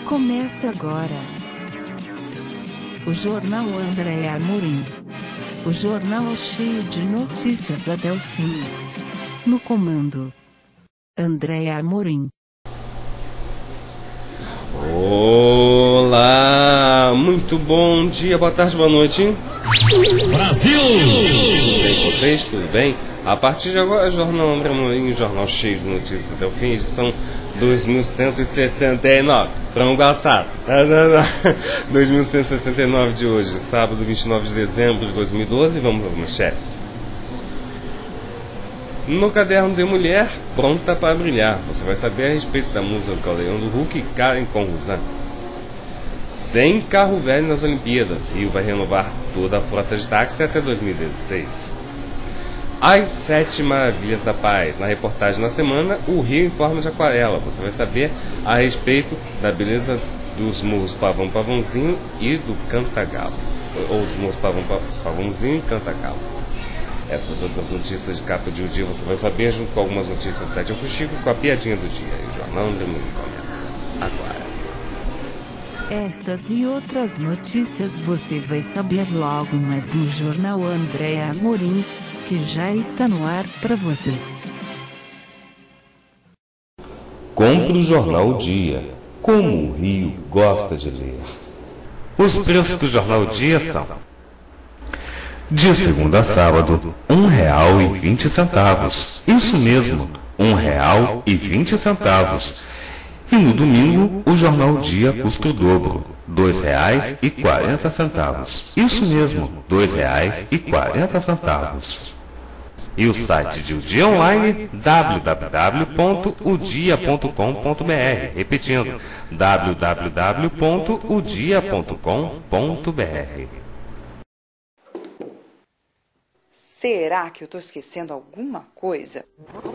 Começa agora o Jornal André Amorim. O jornal cheio de notícias até o fim. No comando, André Amorim. Olá, muito bom dia, boa tarde, boa noite. Brasil! Tudo bem com vocês? Tudo bem? A partir de agora, Jornal André Amorim, jornal cheio de notícias até o fim, edição 2169. Frango assado. 2169 de hoje, sábado 29 de dezembro de 2012. Vamos às manchetes. No caderno de mulher, pronta para brilhar. Você vai saber a respeito da musa do caldeirão do Hulk e Karen Conruzan. Sem carro velho nas Olimpíadas. Rio vai renovar toda a frota de táxi até 2016. As 7 maravilhas da paz. Na reportagem na semana, o Rio em forma de aquarela. Você vai saber a respeito da beleza dos morros Pavão Pavãozinho e do Cantagalo. Ou os morros Pavão Pavãozinho e Cantagalo. Essas outras notícias de capa de dia você vai saber, junto com algumas notícias do Sete Fuxico, com a piadinha do dia. E o Jornal André Amorim começa agora. Estas e outras notícias você vai saber logo mais no Jornal André Amorim, que já está no ar para você. Compre o Jornal O Dia, como o Rio gosta de ler. Os preços do Jornal O Dia são: de segunda a sábado, R$1,20. Isso mesmo, R$1,20. E no domingo, o Jornal O Dia custa o dobro, R$2,40. Isso mesmo, R$2,40. E o site de O Dia Online, www.odia.com.br. Repetindo, www.odia.com.br. Será que eu estou esquecendo alguma coisa?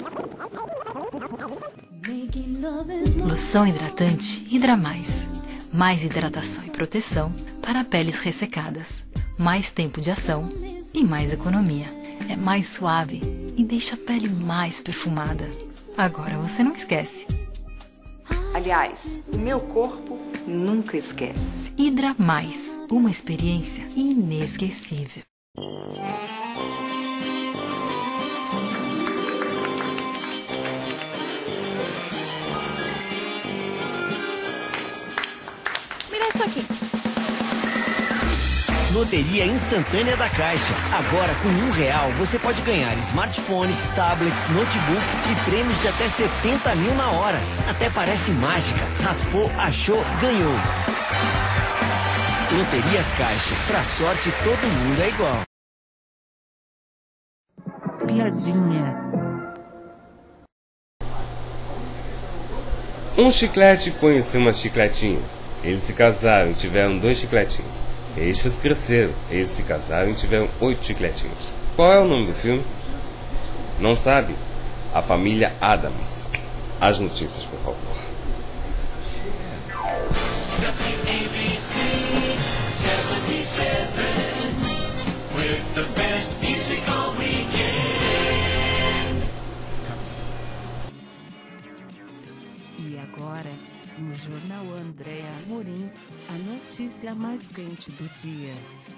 Loção hidratante Hidra Mais. Mais hidratação e proteção para peles ressecadas. Mais tempo de ação e mais economia. É mais suave e deixa a pele mais perfumada. Agora você não esquece. Aliás, o meu corpo nunca esquece. Hidra Mais. Uma experiência inesquecível. Isso aqui. Loteria instantânea da Caixa. Agora, com R$1 você pode ganhar smartphones, tablets, notebooks e prêmios de até 70 mil na hora. Até parece mágica. Raspou, achou, ganhou. Loterias Caixa. Pra sorte, todo mundo é igual. Piadinha. Um chiclete conheceu uma chicletinha. Eles se casaram e tiveram 2 chicletinhos. Estes cresceram. Eles se casaram e tiveram 8 chicletinhos. Qual é o nome do filme? Não sabe? A Família Addams. As notícias, por favor. E agora, no Jornal André Amorim, a notícia mais quente do dia.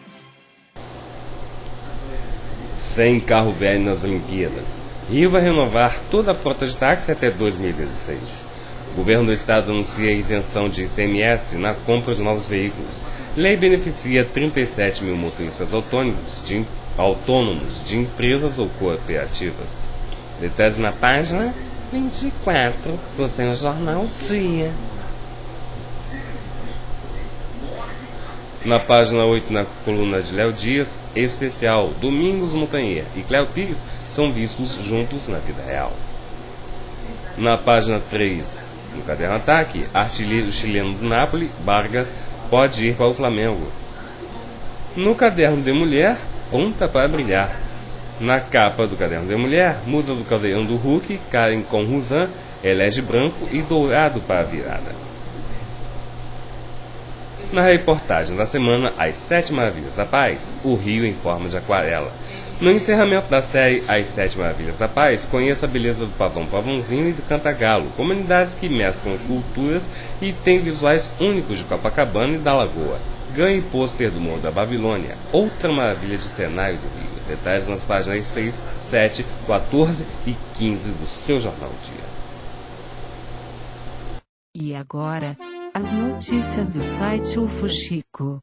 Sem carro velho nas Olimpíadas. Rio vai renovar toda a frota de táxi até 2016. O governo do estado anuncia a isenção de ICMS na compra de novos veículos. Lei beneficia 37 mil motoristas autônomos de empresas ou cooperativas. Detalhes na página 24 do seu Jornal Dia. Na página 8, na coluna de Léo Dias, especial, Domingos Montanher e Cléo Pires são vistos juntos na vida real. Na página 3, no caderno Ataque, artilheiro chileno do Napoli, Vargas, pode ir para o Flamengo. No caderno de mulher, pronta para brilhar. Na capa do caderno de mulher, musa do caldeirão do Hulk, Karen Conruzan, elege branco e dourado para a virada. Na reportagem da semana As 7 Maravilhas da Paz, o rio em forma de aquarela. No encerramento da série As 7 Maravilhas da Paz, conheça a beleza do Pavão Pavãozinho e do Cantagalo, comunidades que mesclam culturas e têm visuais únicos de Copacabana e da Lagoa. Ganhe pôster do Morro da Babilônia, outra maravilha de cenário do Rio. Detalhes nas páginas 6, 7, 14 e 15 do seu Jornal Dia. E agora, as notícias do site UFO Chico.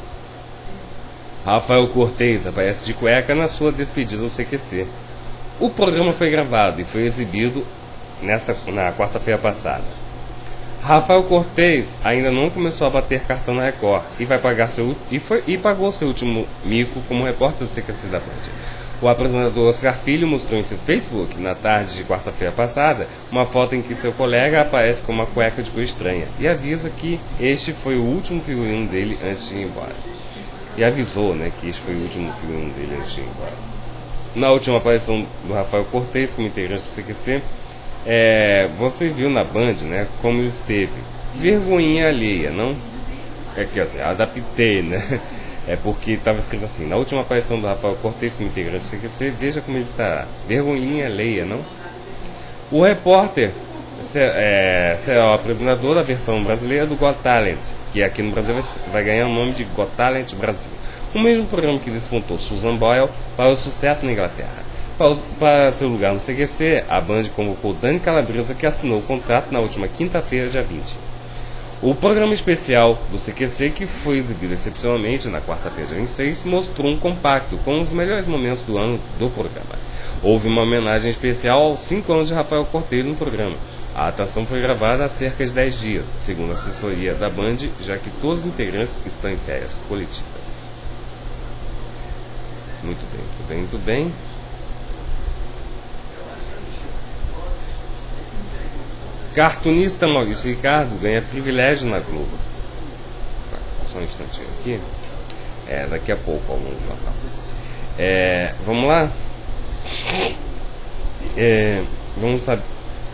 Rafael Cortez aparece de cueca na sua despedida do CQC. O programa foi gravado e foi exibido na quarta-feira passada. Rafael Cortez ainda não começou a bater cartão na Record e pagou seu último mico como repórter do CQC da Band. O apresentador Oscar Filho mostrou em seu Facebook, na tarde de quarta-feira passada, uma foto em que seu colega aparece com uma cueca de cor estranha e avisa que este foi o último figurino dele antes de ir embora. E avisou, que este foi o último figurino dele antes de ir embora. Na última aparição do Rafael Cortez como integrante do CQC, você viu na Band, como ele esteve. Vergonhinha alheia, não? Aqui, assim, adaptei, É porque estava escrito assim: na última aparição do Rafael Cortez como integrante do CQC, veja como ele estará. Vergonhinha alheia, não? O repórter será o apresentador da versão brasileira do Got Talent, que aqui no Brasil vai ganhar o nome de Got Talent Brasil. O mesmo programa que despontou Susan Boyle para o sucesso na Inglaterra. Para seu lugar no CQC, a Band convocou Dani Calabresa, que assinou o contrato na última quinta-feira, dia 20. O programa especial do CQC, que foi exibido excepcionalmente na quarta-feira, dia 26, mostrou um compacto com os melhores momentos do ano do programa. Houve uma homenagem especial aos 5 anos de Rafael Cortez no programa. A atração foi gravada há cerca de 10 dias, segundo a assessoria da Band, já que todos os integrantes estão em férias coletivas. Muito bem, muito bem, muito bem. Cartunista Maurício Ricardo ganha privilégio na Globo. Só um instantinho aqui. Daqui a pouco, ao longo do Natal. Vamos lá? Vamos lá.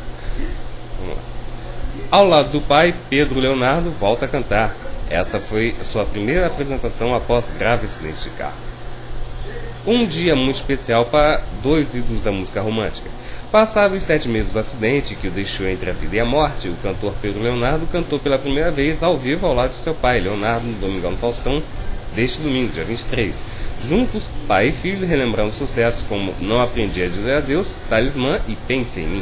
Ao lado do pai, Pedro Leonardo volta a cantar. Esta foi sua primeira apresentação após grave acidente de carro. Um dia muito especial para dois ídolos da música romântica. Passados os 7 meses do acidente que o deixou entre a vida e a morte, o cantor Pedro Leonardo cantou pela primeira vez ao vivo ao lado de seu pai, Leonardo, no Domingão do Faustão, deste domingo, dia 23. Juntos, pai e filho relembrando sucessos como Não Aprendi a Dizer Adeus, Talismã e Pense em Mim.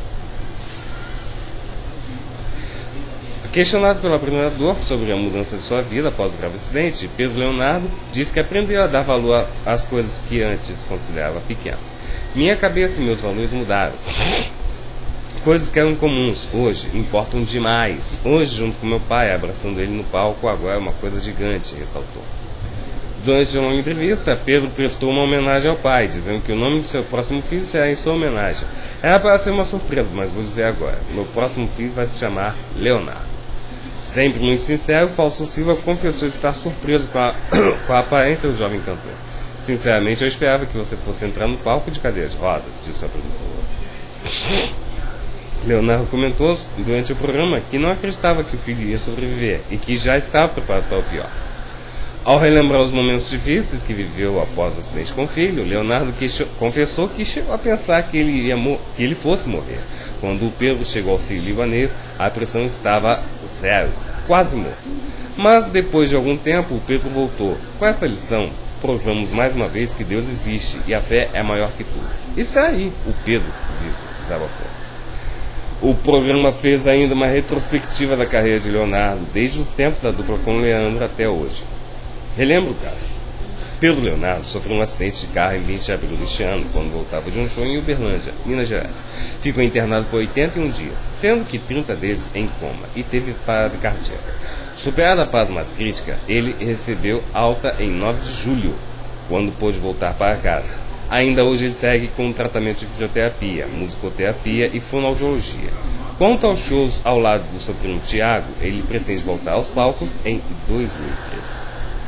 Questionado pelo apresentador sobre a mudança de sua vida após o grave acidente, Pedro Leonardo disse que aprendeu a dar valor às coisas que antes considerava pequenas. Minha cabeça e meus valores mudaram. Coisas que eram comuns, hoje, importam demais. Hoje, junto com meu pai, abraçando ele no palco, agora é uma coisa gigante, ressaltou. Durante uma entrevista, Pedro prestou uma homenagem ao pai, dizendo que o nome de seu próximo filho será em sua homenagem. Era para ser uma surpresa, mas vou dizer agora. Meu próximo filho vai se chamar Leonardo. Sempre muito sincero, Fausto Silva confessou estar surpreso com a aparência do jovem cantor. Sinceramente, eu esperava que você fosse entrar no palco de cadeira de rodas, disse o apresentador. Leonardo comentou durante o programa que não acreditava que o filho ia sobreviver e que já estava preparado para o pior. Ao relembrar os momentos difíceis que viveu após o acidente com o filho, Leonardo confessou que chegou a pensar que ele fosse morrer. Quando o Pedro chegou ao Sírio-Libanês, a pressão estava 0, quase morto. Mas depois de algum tempo, o Pedro voltou. Com essa lição, provamos mais uma vez que Deus existe e a fé é maior que tudo. Isso aí, o Pedro vivo, desabafou. O programa fez ainda uma retrospectiva da carreira de Leonardo, desde os tempos da dupla com Leandro até hoje. Relembra o caso. Pedro Leonardo sofreu um acidente de carro em 20 de abril deste ano, quando voltava de um show em Uberlândia, Minas Gerais. Ficou internado por 81 dias, sendo que 30 deles em coma, e teve parada cardíaca. Superada a fase mais crítica, ele recebeu alta em 9 de julho, quando pôde voltar para casa. Ainda hoje ele segue com tratamento de fisioterapia, musicoterapia e fonoaudiologia. Quanto aos shows ao lado do seu primo Tiago, ele pretende voltar aos palcos em 2013.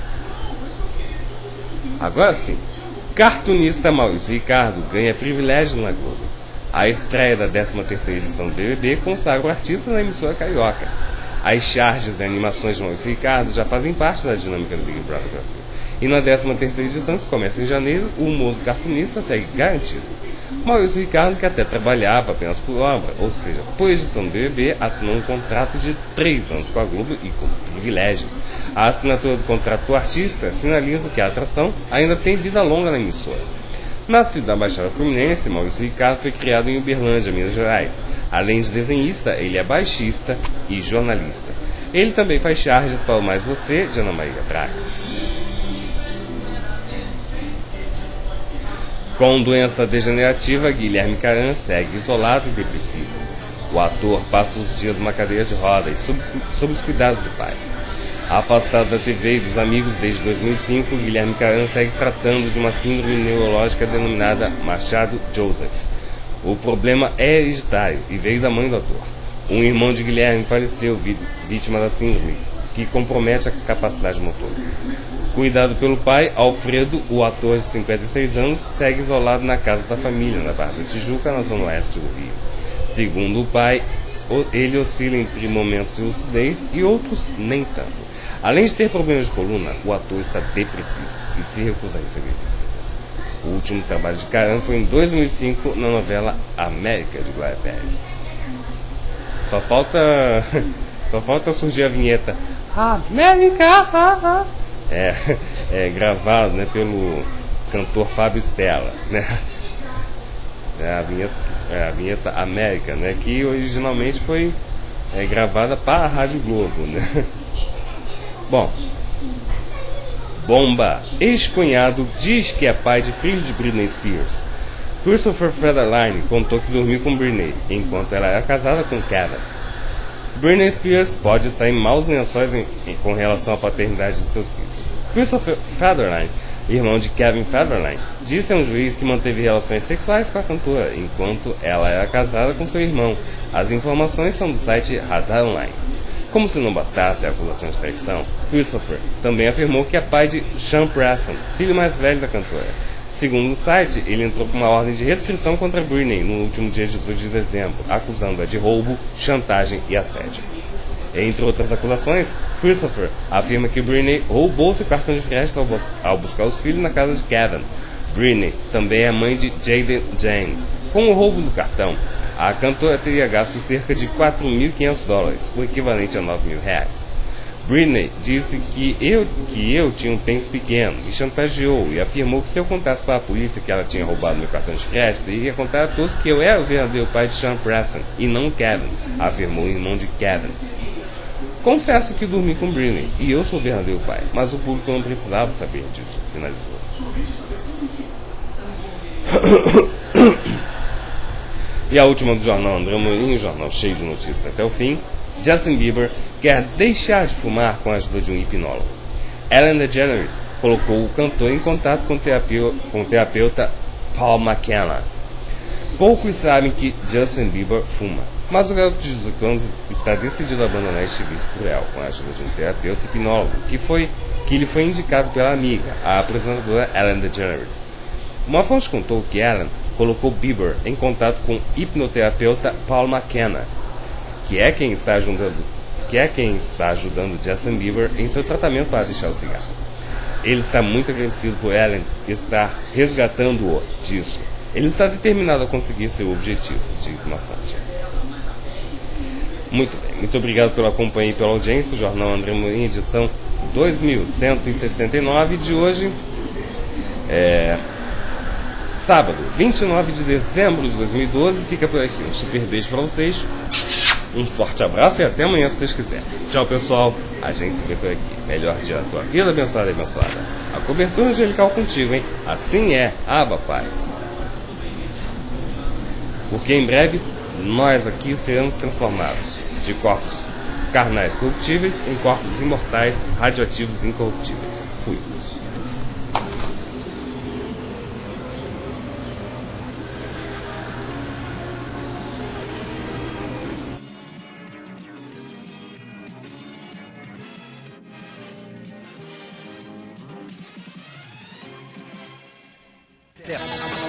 Agora sim, cartunista Maurício Ricardo ganha privilégio na Globo. A estreia da 13ª edição do BBB consagra o artista na emissora carioca. As charges e animações de Maurício Ricardo já fazem parte da dinâmica do Big Brother Brasil. E na 13ª edição, que começa em janeiro, o humor do cartunista segue garantido. Maurício Ricardo, que até trabalhava apenas por obra, ou seja, por edição do BBB, assinou um contrato de 3 anos com a Globo e com privilégios. A assinatura do contrato do artista sinaliza que a atração ainda tem vida longa na emissora. Nascido na Baixada Fluminense, Maurício Ricardo foi criado em Uberlândia, Minas Gerais. Além de desenhista, ele é baixista e jornalista. Ele também faz charges para o Mais Você, de Ana Maria Braga. Com doença degenerativa, Guilherme Caran segue isolado e depressivo. O ator passa os dias numa cadeira de rodas, sob os cuidados do pai. Afastado da TV e dos amigos desde 2005, Guilherme Caran segue tratando de uma síndrome neurológica denominada Machado-Joseph. O problema é hereditário e veio da mãe do ator. Um irmão de Guilherme faleceu vítima da síndrome, que compromete a capacidade motora. Cuidado pelo pai, Alfredo, o ator de 56 anos, segue isolado na casa da família, na Barra da Tijuca, na zona oeste do Rio. Segundo o pai, ele oscila entre momentos de lucidez e outros nem tanto. Além de ter problemas de coluna, o ator está depressivo e se recusa a receber visitas. O último trabalho de Caran foi em 2005 na novela América, de Glória Pérez. Só falta surgir a vinheta América! É gravado, né, pelo cantor Fábio Stella, né? A vinheta América, né, que originalmente foi gravada para a Rádio Globo, né? Bom, bomba! Ex-cunhado diz que é pai de filho de Britney Spears. Christopher Federline contou que dormiu com Britney enquanto ela era casada com Kevin. Britney Spears pode estar em maus lençóis com relação à paternidade de seus filhos. Christopher Federline, irmão de Kevin Federline, disse a um juiz que manteve relações sexuais com a cantora enquanto ela era casada com seu irmão. As informações são do site Radar Online. Como se não bastasse a acusação de traição, Christopher também afirmou que é pai de Sean Preston, filho mais velho da cantora. Segundo o site, ele entrou com uma ordem de restrição contra Britney no último dia 18 de dezembro, acusando-a de roubo, chantagem e assédio. Entre outras acusações, Christopher afirma que Britney roubou seu cartão de crédito ao buscar os filhos na casa de Kevin. Britney também é mãe de Jaden James. Com o roubo do cartão, a cantora teria gasto cerca de $4.500, o equivalente a R$9.000. Britney disse que eu tinha um pênis pequeno, me chantageou e afirmou que se eu contasse para a polícia que ela tinha roubado meu cartão de crédito, iria contar a todos que eu era o verdadeiro pai de Sean Preston e não Kevin, afirmou o irmão de Kevin. Confesso que dormi com Britney e eu sou o verdadeiro pai, mas o público não precisava saber disso, finalizou. E a última do jornal André Amorim, jornal cheio de notícias até o fim. Justin Bieber quer deixar de fumar com a ajuda de um hipnólogo. Ellen DeGeneres colocou o cantor em contato com o terapeuta Paul McKenna. Poucos sabem que Justin Bieber fuma, mas o garoto de 18 anos está decidido a abandonar este vício cruel com a ajuda de um terapeuta hipnólogo que lhe foi indicado pela amiga, a apresentadora Ellen DeGeneres. Uma fonte contou que Ellen colocou Bieber em contato com o hipnoterapeuta Paul McKenna, que é quem está ajudando Justin Bieber em seu tratamento para deixar o cigarro. Ele está muito agradecido por Ellen estar resgatando-o disso. Ele está determinado a conseguir seu objetivo, diz uma fonte. Muito bem, muito obrigado pela companhia e pela audiência. O Jornal André Amorim, edição 2169 de hoje. Sábado, 29 de dezembro de 2012. Fica por aqui. Um super beijo para vocês. Um forte abraço e até amanhã, se Deus quiser. Tchau, pessoal. A gente se vê por aqui. Melhor dia da tua vida, abençoada e abençoada. A cobertura angelical contigo, hein? Assim é. Abba, Pai. Porque em breve, nós aqui seremos transformados de corpos carnais corruptíveis em corpos imortais, radioativos e incorruptíveis. Fui. Terra.